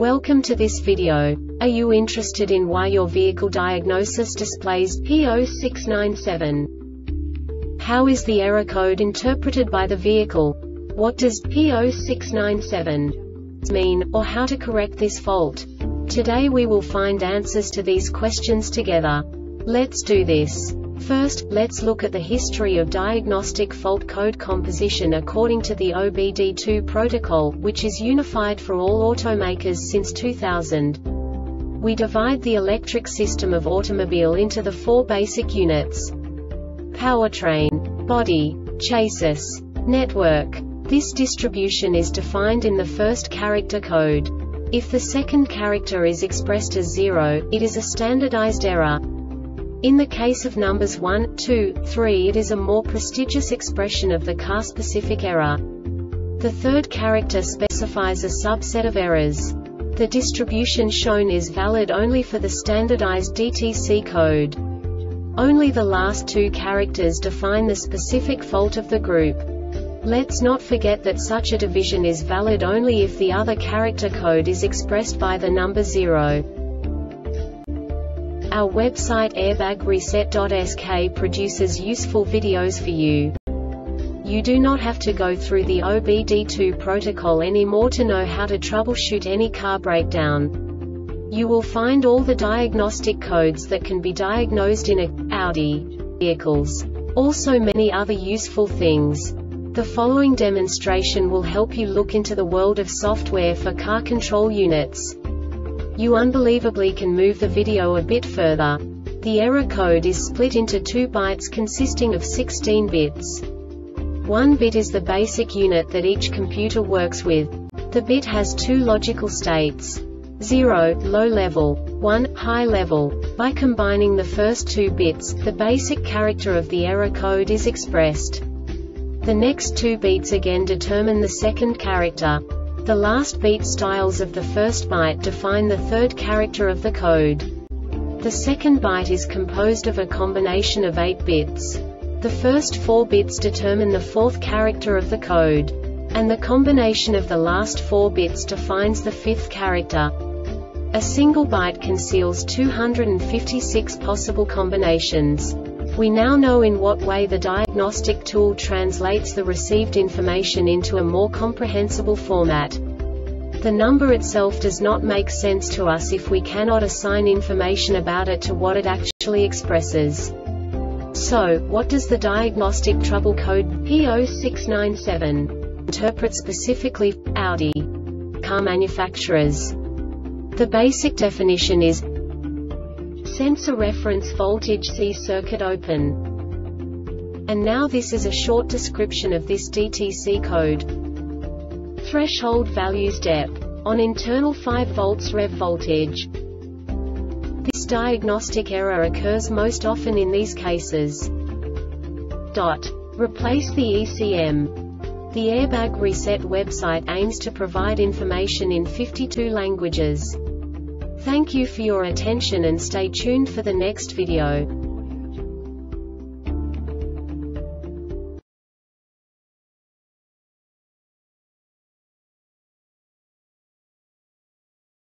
Welcome to this video. Are you interested in why your vehicle diagnosis displays P0697? How is the error code interpreted by the vehicle? What does P0697 mean, or how to correct this fault? Today we will find answers to these questions together. Let's do this. First, let's look at the history of diagnostic fault code composition according to the OBD2 protocol, which is unified for all automakers since 2000. We divide the electric system of automobile into the four basic units: powertrain, body, chassis, network. This distribution is defined in the first character code. If the second character is expressed as 0, it is a standardized error. In the case of numbers 1, 2, 3, it is a more prestigious expression of the car-specific error. The third character specifies a subset of errors. The distribution shown is valid only for the standardized DTC code. Only the last two characters define the specific fault of the group. Let's not forget that such a division is valid only if the other character code is expressed by the number 0. Our website airbagreset.sk produces useful videos for you. You do not have to go through the OBD2 protocol anymore to know how to troubleshoot any car breakdown. You will find all the diagnostic codes that can be diagnosed in Audi vehicles. Also many other useful things. The following demonstration will help you look into the world of software for car control units. You unbelievably can move the video a bit further. The error code is split into 2 bytes consisting of 16 bits. 1 bit is the basic unit that each computer works with. The bit has 2 logical states: 0, low level, 1, high level. By combining the first 2 bits, the basic character of the error code is expressed. The next 2 beats again determine the second character. The last beat styles of the first byte define the third character of the code. The second byte is composed of a combination of 8 bits. The first 4 bits determine the fourth character of the code. And the combination of the last 4 bits defines the fifth character. A single byte conceals 256 possible combinations. We now know in what way the diagnostic tool translates the received information into a more comprehensible format. The number itself does not make sense to us if we cannot assign information about it to what it actually expresses. So, what does the diagnostic trouble code P0697 interpret specifically for Audi car manufacturers? The basic definition is sensor reference voltage C circuit open. And now this is a short description of this DTC code. Threshold values DEP. On internal 5 volts rev voltage. This diagnostic error occurs most often in these cases. Replace the ECM. The Airbag Reset website aims to provide information in 52 languages. Thank you for your attention and stay tuned for the next video.